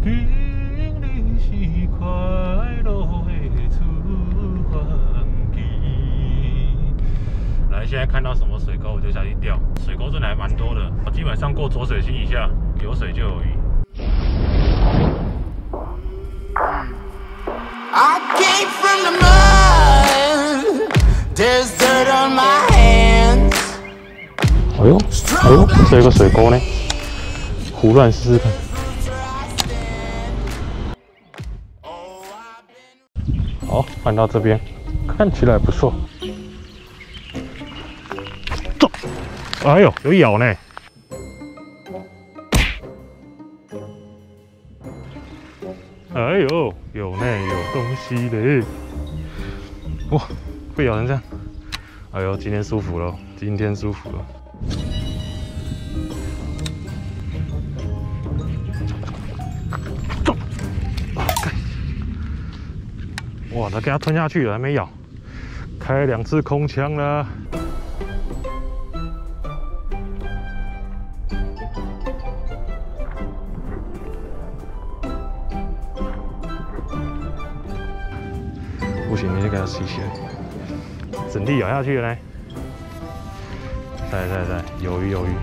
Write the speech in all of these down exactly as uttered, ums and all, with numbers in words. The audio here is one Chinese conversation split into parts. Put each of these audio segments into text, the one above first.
你是快乐的出发期。来，现在看到什么水沟我就下去钓，水沟真的还蛮多的，基本上过浊水溪以下有水就有鱼。 I came from the mud. There's dirt on my hands. 哎呦，哎呦，这有个水沟呢，胡乱试试看。好，换到这边，看起来不错。走，哎呦，有咬呢。 哎呦，有呢，有东西嘞！哇，被咬成这样，哎呦，今天舒服了，今天舒服了。哇，它给它吞下去了，还没咬，开两次空枪了。 不行，你就给它吸起来，整地咬下去了呢。在在在，有鱼有鱼。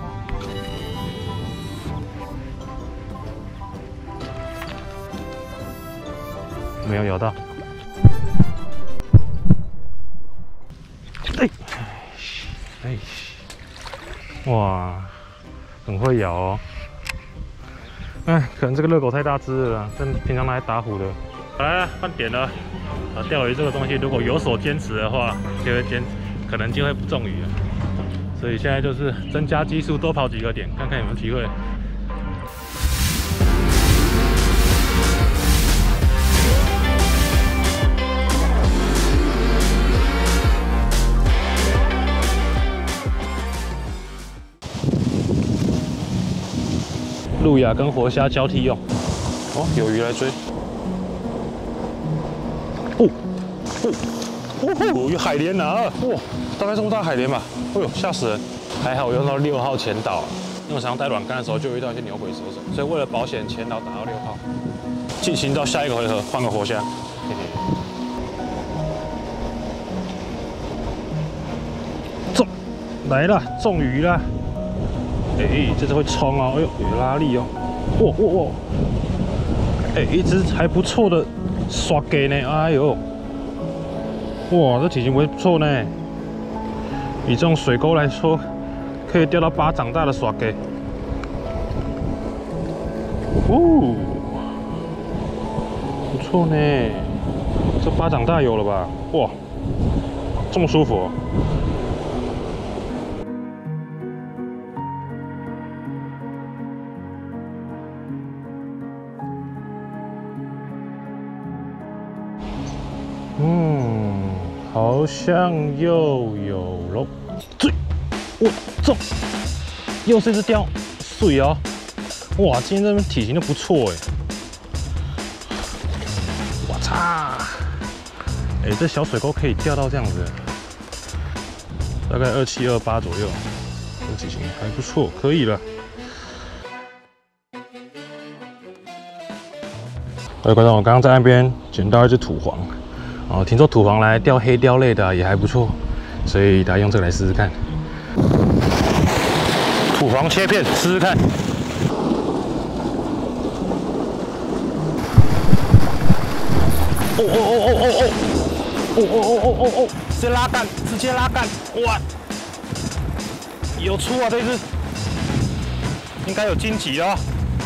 没有咬到。哎，哎，哇，很会咬哦。哎，可能这个热狗太大只了啦，跟平常拿来打虎的。 来了，换点了。啊，钓鱼这个东西，如果有所坚持的话，就会坚，可能就会不中鱼了。所以现在就是增加基数，多跑几个点，看看有没有机会。路亚跟活虾交替用。哦，有鱼来追。 哦哦哦！有海莲啊！哇，大概这么大海莲吧？哎呦，吓死人！还好我用到六号前导，因为常常带软竿的时候就遇到一些牛鬼蛇神，所以为了保险，前导打到六号。进行到下一个回合，换个活虾。中，来了，中鱼了！哎，这只会冲哦！哎呦，有拉力哦！哇哇哇！哎，一只还不错的。 刷给呢，哎呦，哇，这体型不错呢。以这种水沟来说，可以钓到巴掌大的刷给。哦，不错呢，这巴掌大有了吧？哇，这么舒服哦。 嗯，好像又有喽，追，哇，中，又是一只鲷，水哦，哇，今天这边体型都不错哎，我操，哎，这小水沟可以钓到这样子，大概二七二八左右，这体型还不错，可以了。各位观众，我刚刚在岸边捡到一只土黄。 哦，听说土黄来钓黑鲷类的、啊、也还不错，所以大家用这个来试试看。土黄切片试试看。哦哦哦哦哦哦！哦哦哦哦哦哦！直接拉杆，直接拉杆！哇，有出啊！这只应该有荆棘哦。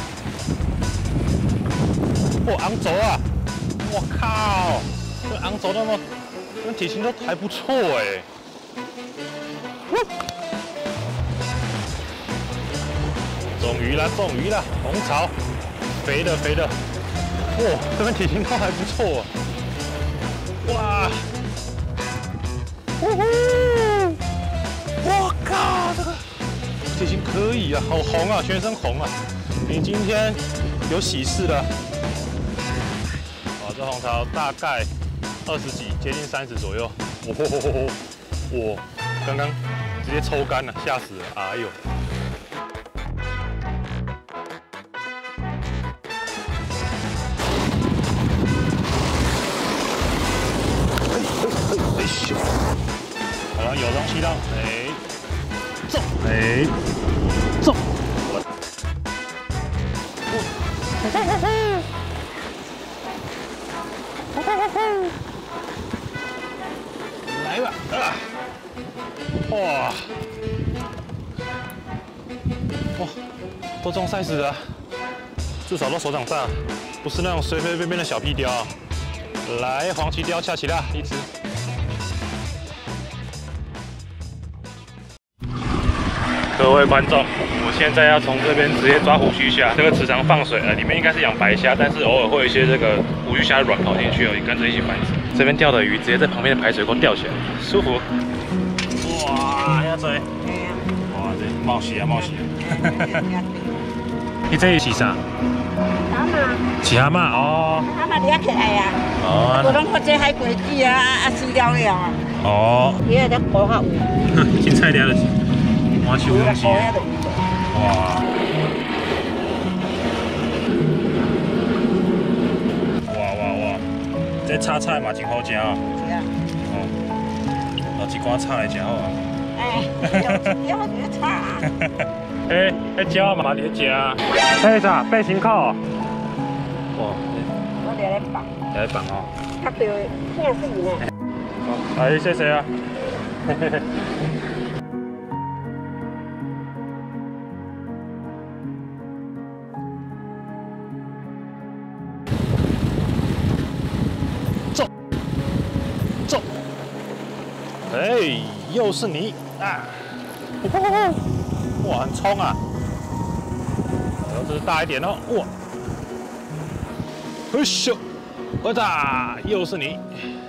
哦，昂轴啊！我靠！ 这昂轴那么，这体型都还不错哎。中鱼了，中鱼了，红潮，肥的肥的，哇，这边体型都还不错、啊。哇，呜呼，我靠，这个体型可以啊，好红啊，全身红啊。你今天有喜事了。哇，这红潮大概。 二十几，接近三十左右。哦吼吼吼吼！我刚刚直接抽干了，吓死了！哎呦！ 踢到，哎，走，哎，走。来吧，啊！哇，哇，都这种 size 的，至少都手掌大，不是那种随随便便的小屁雕。来，黄鳍雕恰起啦，一只。各位观众，我现在要从这边直接抓胡须虾。这个池塘放水了，里面应该是养白虾，但是偶尔会有一些这个胡须虾卵跑进去哦，也跟着一起繁殖。这边钓的鱼直接在旁边的排水沟钓起来，舒服。哇，遐多！哇，这冒死啊，冒死啊！你这是啥？ 蛤蟆。 是蛤蟆哦。 蛤蟆掠起来呀。哦。我拢看这海龟子啊，啊死了了啊。哦。伊个在锅下有。 凊彩掠就是。我手拢是。哇！哇哇哇！这炒菜嘛真好食哦。是啊。哦。攞一罐炒来食好啊。哎，要要这炒啊。哎，迄鸟嘛伫咧食啊。迄啥？背心扣。哇。 我伫咧放。 伫咧放哦。 较对，看死呢。 好，来谢谢啊。嘿嘿嘿。走，走。哎，又是你啊！哇，很冲啊！这是大一点哦，哇！嘿咻，我哒，又是你！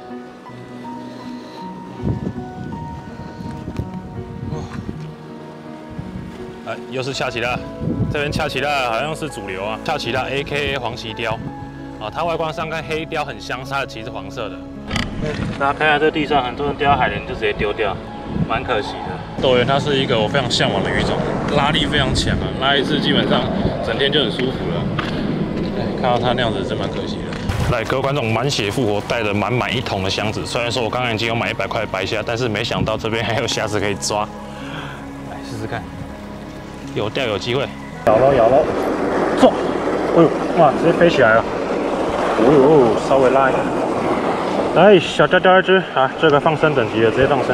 哎，又是恰奇拉，这边恰奇拉好像是主流啊，恰奇拉 A K A 黄鳍雕啊，它外观上跟黑雕很相似，它的鳍是黄色的。大家看下这地上，很多人钓海莲就直接丢掉，蛮可惜的。斗鱼它是一个我非常向往的鱼种，拉力非常强啊，拉一次基本上整天就很舒服了。看到它那样子真蛮可惜的。来，各位观众，满血复活带着满满一桶的箱子。虽然说我刚刚已经有买一百块的白虾，但是没想到这边还有虾子可以抓。来试试看，有钓有机会。咬喽咬喽，走！哎呦，哇，直接飞起来了。哦呦，稍微拉一下。来，小钓钓一只啊，这个放生等级的，直接放生。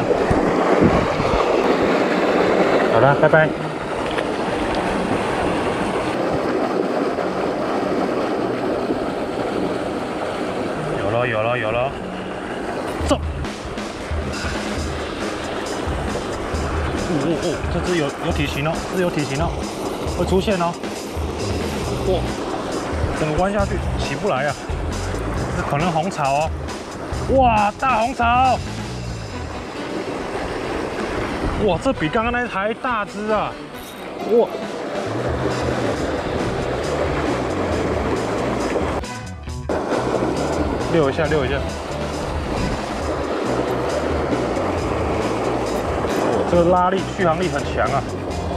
好了，拜拜。有了，有了，有了，走！哦哦哦，这只有有体型哦，这只有体型哦，会出现哦。哇，整个弯下去起不来啊，这可能红潮哦。哇，大红潮！哇，这比刚刚那还大只啊！哇！溜一下，溜一下。哇，这个拉力、续航力很强啊！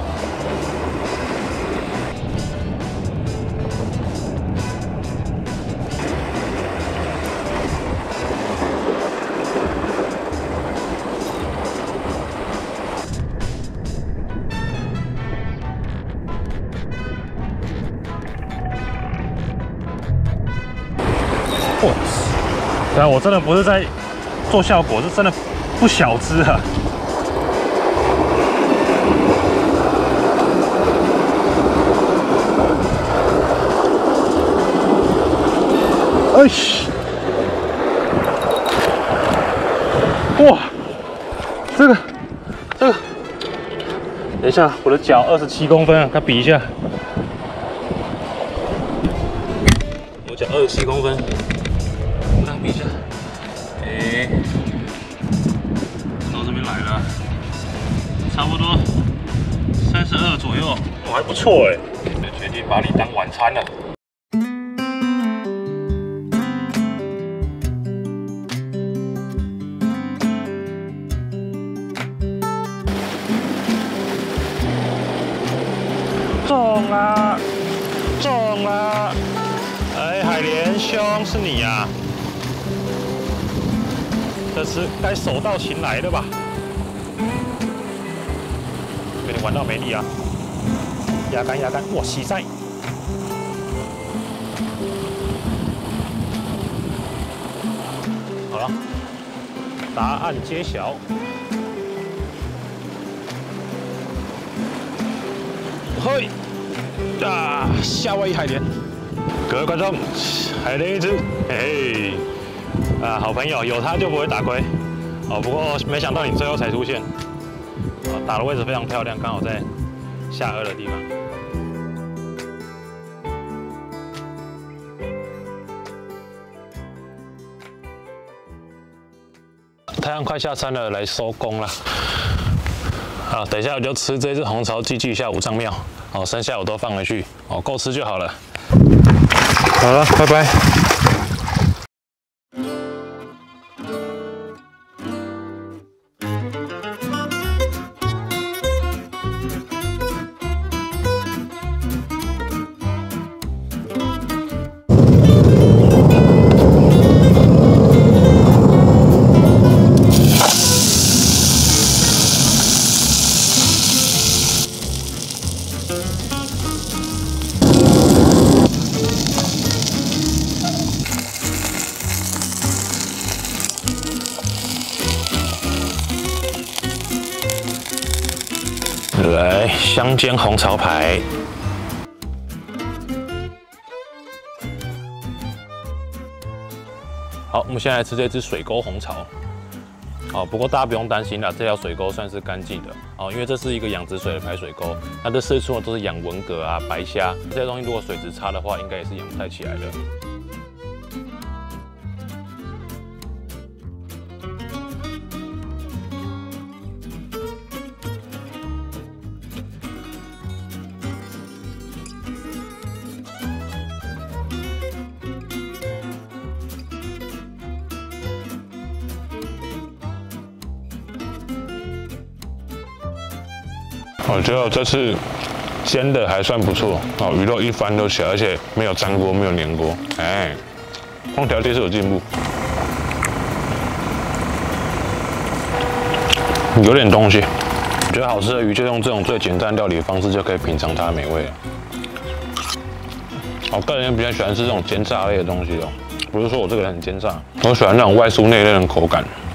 哇！对啊，我真的不是在做效果，是真的不小只啊！哎西！哇！这个，这个，等一下，我的脚二十七公分啊，它比一下。我脚二十七公分。比一下，哎，到这边来了，差不多三十二左右，哦，还不错哎，就决定把你当晚餐了。中啦，中啦！哎，海莲兄，是你呀、啊！这次该手到擒来了吧？ 给你玩到没力啊！压干压干，哇，洗晒！好了，答案揭晓。嘿，啊，夏威夷海莲，各位观众，海莲一只，嘿嘿，啊，好朋友，有它就不会打龟。哦，不过没想到你最后才出现。哦，打的位置非常漂亮，刚好在下颚的地方。太阳快下山了，来收工了。好，等一下我就吃这只红潮，继续下五脏庙。哦，剩下我都放回去，哦，够吃就好了。好了，拜拜。来香煎红潮排，好，我们现在来吃这只水沟红潮。哦，不过大家不用担心啦，这条水沟算是干净的哦，因为这是一个养殖水的排水沟，它的四处呢都是养文蛤啊、白虾这些东西，如果水质差的话，应该也是养不太起来的。我觉得这次煎的还算不错哦，鱼肉一翻都起来，而且没有粘锅，没有粘锅，哎，烹调技术有进步，有点东西。我觉得好吃的鱼就用这种最简单料理的方式就可以品尝它的美味了。我个人比较喜欢吃这种煎炸类的东西哦，不是说我这个人很奸诈，我喜欢那种外酥内嫩的口感。